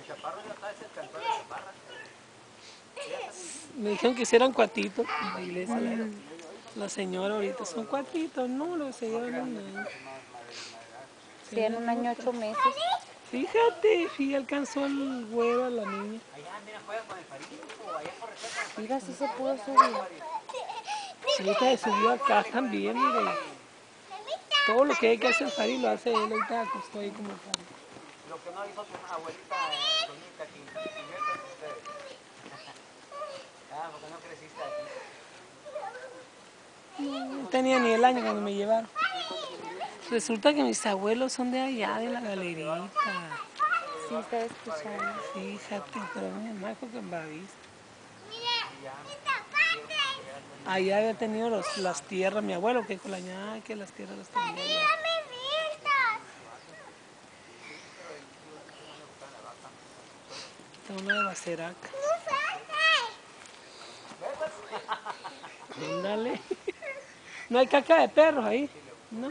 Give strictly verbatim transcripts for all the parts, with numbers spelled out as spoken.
Chaparro ya está, es el cantor de Chaparra. Me dijeron que si eran cuatitos en la iglesia. La, la señora ahorita son cuatitos, no, lo se llevan un año. Tiene un año ocho meses. Fíjate, sí alcanzó el güero a la niña. Allá, mira, juega con el Farid, o allá por respeto con el Farid. Mira, sí se pudo subir. Sí, se subió acá también, mire. Todo lo que hay que hacer Farid lo hace él, ahorita acostó ahí como tal. Lo que no hizo tu abuelita, eh, Doñita, que inviertan ustedes. Ah, porque no creciste aquí. No tenía ni el año cuando me llevaron. Resulta que mis abuelos son de allá, de la galerita. Sí, está escuchando. Fíjate, pero mi mamá dijo que en Bavista. Allá había tenido los, las tierras, mi abuelo, que con la ña, que las tierras las tenía allá. Está una de Baceraca. Ándale. No hay caca de perros ahí, ¿no?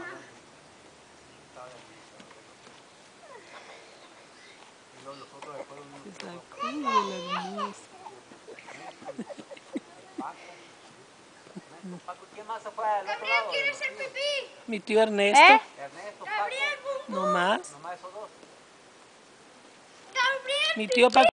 Se sacude la hermosa. ¿Quién más se fue al otro lado? Mi tío Ernesto. ¿Eh? Ernesto, Paco. No más. Nomás esos dos. Mi tío Paco.